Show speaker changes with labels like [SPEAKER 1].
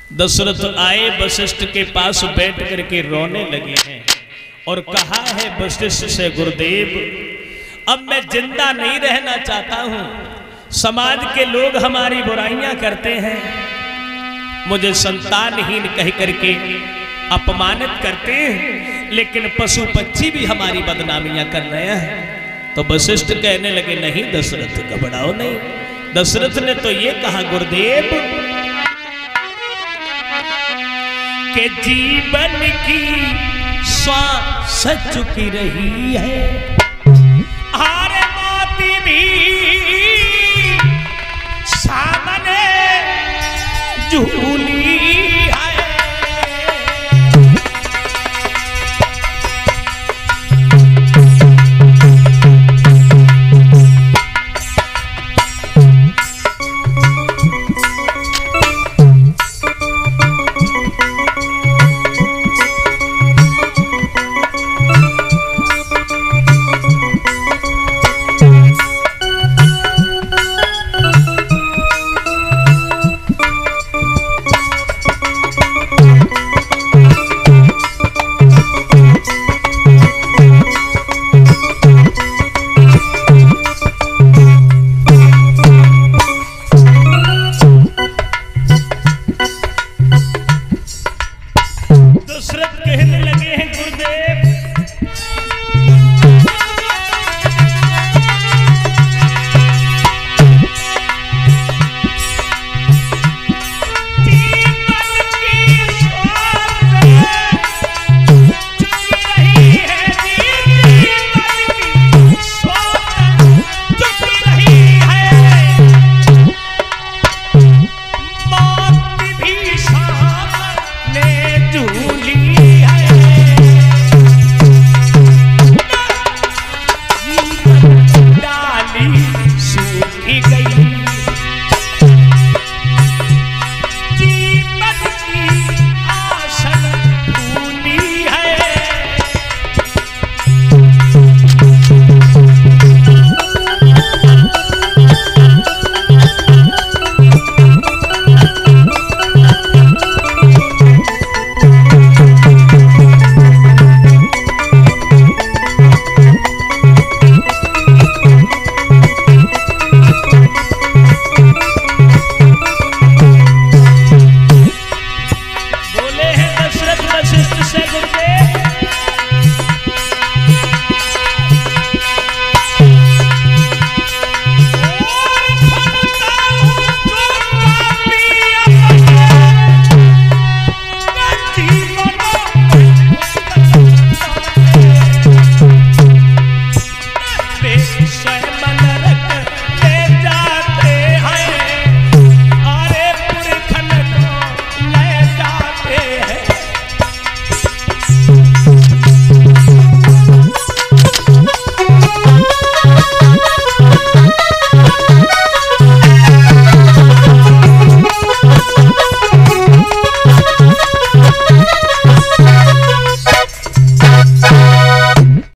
[SPEAKER 1] दशरथ आए वशिष्ठ के पास बैठ करके रोने लगे हैं और कहा है वशिष्ठ से, गुरुदेव अब मैं जिंदा नहीं रहना चाहता हूं। समाज के लोग हमारी बुराइयां करते हैं, मुझे संतानहीन कह करके अपमानित करते हैं, लेकिन पशु पक्षी भी हमारी बदनामियां कर रहे हैं। तो वशिष्ठ कहने लगे, नहीं दशरथ घबराओ नहीं। दशरथ ने तो ये कहा, गुरुदेव के जीवन की श्वास चुकी रही है, हारे मोती भी सामने झूली